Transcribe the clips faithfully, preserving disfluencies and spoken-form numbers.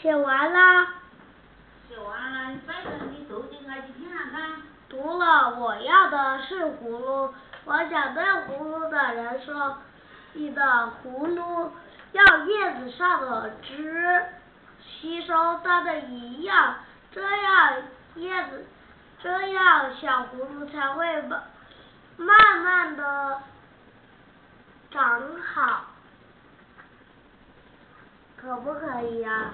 写完了。 写完了，你反正你读进来去听看看。 读了，我要的是葫芦。我想对葫芦的人说，你的葫芦要叶子上的汁吸收它的营养，这样叶子，这样小葫芦才会慢慢慢的长好，可不可以呀？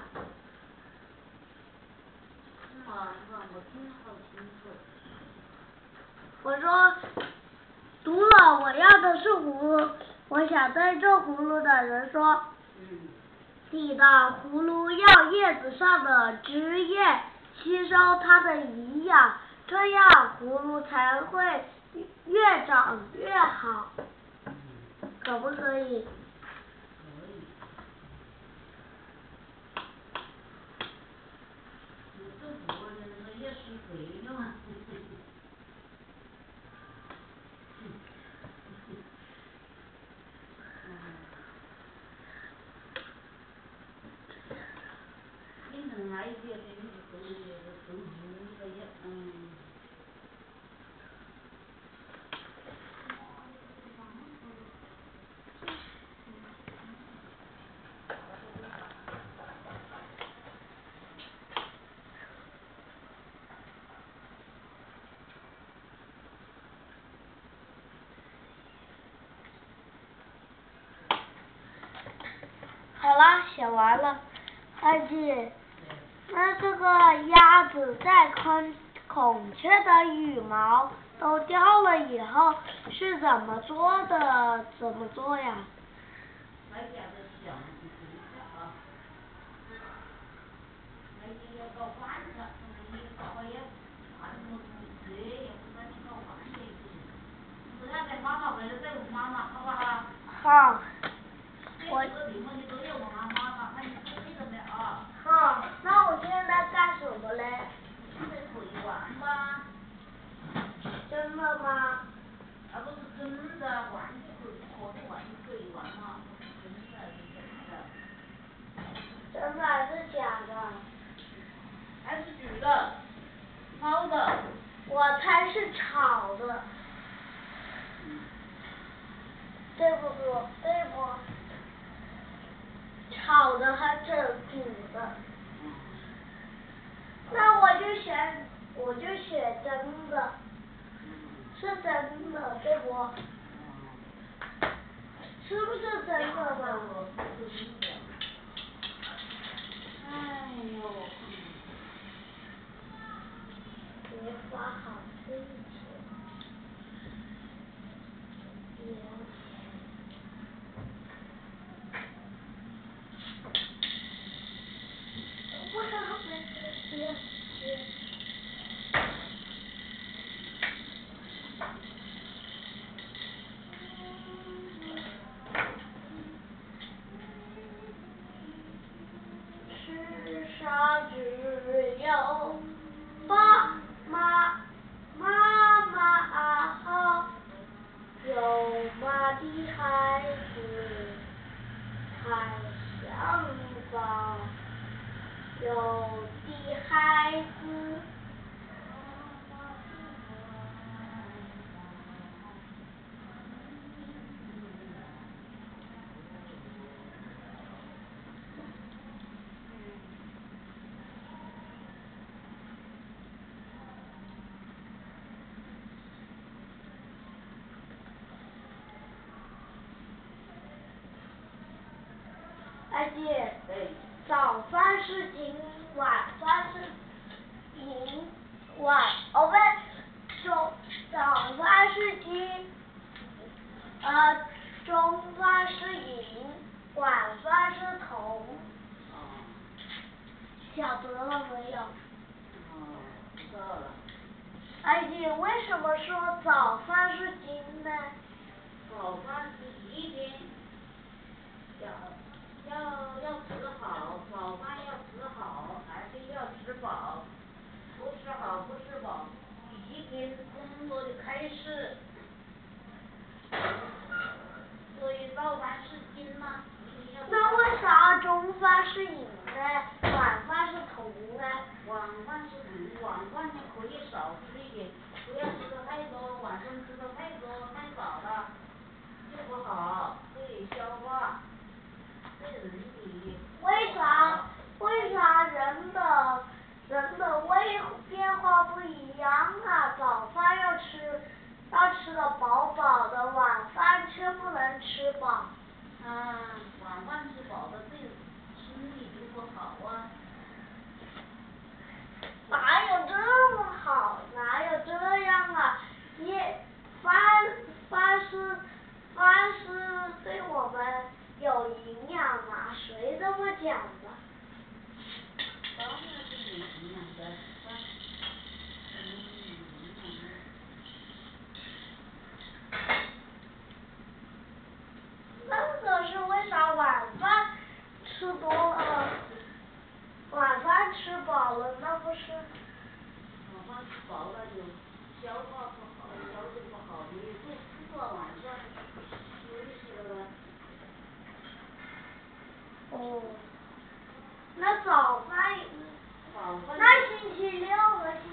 啊，我我听好清楚。 我说，读了，我要的是葫芦。我想对这葫芦的人说， 嗯， 你的葫芦要叶子上的汁液吸收它的营养，这样葫芦才会越长越好，可不可以？ 可以。这这我这也是对的嘛。反正俺也觉得你都都读这些，嗯。 好啦，写完了。二弟，那这个鸭子在孔孔雀的羽毛都掉了以后是怎么做的？怎么做呀？ 再加点香，你听一下啊。那你要搞饭去，那你搞好也饭不热，也不管你搞饭也行。不然在妈妈回来再问妈妈，好不好？ 好。 我这个题目你都要问俺妈妈，看你准备了没啊？ 好，那我现在干什么嘞？ 现在可以玩吧？ 真的吗？ 那不是真的，玩具可以，好多玩具可以玩嘛，不是真的，是真的。 真的还是假的？ 还是煮的，烧的。 我猜是炒的。 嗯。 对不对？对不？炒的还是煮的？ 嗯。 那我就选，我就选真的。 嗯。 是真的，对不？ 嗯。 是不是真的嘛？ 哎呦。 别发好心情。别。不是好别别别。世上只有爸妈妈妈好，有妈的孩子才像宝，有的孩子。二弟，早饭是金，晚饭是银，晚哦不对，中早饭是金，呃中饭是银，晚饭是铜。 啊。 晓得了没有？ 哦，知道了。 二弟，为什么说早饭是金呢？ 早饭是一天要要要吃好，早饭要吃好，而且要吃饱，不吃好不吃饱，第一天工作就开始。所以早饭是金嘛，一定要。 那为啥中饭是银呢？晚饭晚饭是晚饭你可以少吃一点，不要吃的太多，晚上吃的太多太少了就不好，对消化，对人体。 为啥为啥人的人的胃变化不一样啊？早饭要吃要吃的饱饱的，晚饭却不能吃饱。 啊，晚饭吃饱了对身体就不好啊。 哪有这么好？哪有这样啊？一饭饭是饭是对我们有营养吗？谁这么讲的？ 当然是有营养的，饭肯定有营养的。 那可是为啥晚饭吃多了，晚饭吃饱了，那不是？ 晚饭吃饱了有消化不好，消化不好，你就吃了晚上休息了呗。 哦，那早饭， 早饭。 那星期六和星